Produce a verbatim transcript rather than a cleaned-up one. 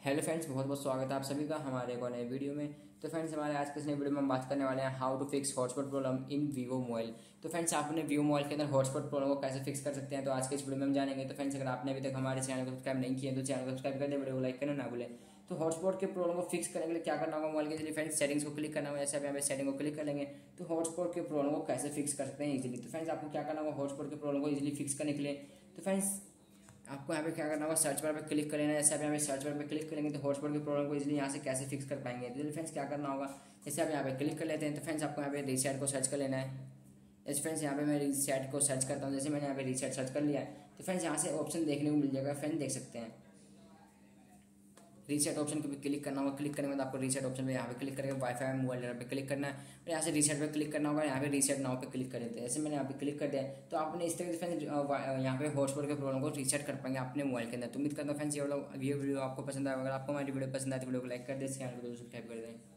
Hello friends, बहुत बहुत स्वागत है आप सभी का हमारे एक और नए वीडियो में। तो फ्रेंड्स, हमारे आज के इस नए वीडियो में हम बात करने वाले हैं how to fix hotspot problem in Vivo mobile. तो फ्रेंड्स, आप अपने वीवो मोबाइल के अंदर हॉटस्पॉट प्रॉब्लम को कैसे फिक्स कर सकते हैं, तो आज के इस वीडियो में हम जानेंगे। तो फ्रेंड्स, अगर आपने अभी तक हमारे चैनल को सब्सक्राइब नहीं किया तो चैनल को सब्सक्राइब कर दे, वीडियो को लाइक करना ना भूलें। तो हॉटस्पॉट के प्रॉब्लम को फिक्स करने के लिए क्या करना होगा, मोबाइल के लिए फ्रेंड्स सेटिंग्स को क्लिक करना होगा। जैसे आप यहाँ पे सेटिंग को क्लिक कर लेंगे तो हॉटस्पॉट के प्रॉब्लम को कैसे फिक्स कर सकते हैं इजीली। तो फ्रेंड्स, आपको क्या करना होगा हॉटस्पॉट के प्रॉब्लम को इजीली फिक्स करने के लिए। तो फ्रेंड्स, आपको यहाँ पे क्या करना होगा, सर्च बार पे क्लिक कर लेना है। जैसे आप यहाँ पे सर्च बार पे क्लिक करेंगे तो हॉटस्पॉट की प्रॉब्लम को इजीली यहाँ से कैसे फिक्स कर पाएंगे। तो फ्रेंड्स, क्या करना होगा, जैसे आप यहाँ पे क्लिक कर लेते हैं तो फ्रेंड्स आपको यहाँ पे रीसेट को सर्च कर लेना है। जैसे फ्रेंड्स यहाँ पे मैं रीसेट को सर्च करता हूँ, जैसे मैंने यहाँ पे रीसेट सर्च कर लिया है तो फ्रेंड्स यहाँ से ऑप्शन देखने को मिल जाएगा। फ्रेंड्स देख सकते हैं रीसेट ऑप्शन पे क्लिक करना होगा। क्लिक करने के बाद आपको रीसेट ऑप्शन पे यहाँ पे क्लिक करके वाईफाई मोबाइल पे क्लिक करना है और यहाँ से रीसेट पे क्लिक करना होगा। यहाँ पे रीसेट नाउ पे क्लिक कर देते हैं। जैसे मैंने यहाँ पे क्लिक कर दिया तो आपने इस तरह से यहाँ पे हॉटस्पॉट के प्रॉब्लम को रीसेट कर पाएंगे अपने मोबाइल के अंदर। तो उम्मीद करता हूँ फ्रेंड्स ये वीडियो आपको पसंद आएगा। अगर आपको हमारी वीडियो पसंद आए तो वीडियो को लाइक कर दें, चैनल को सब्सक्राइब कर दें।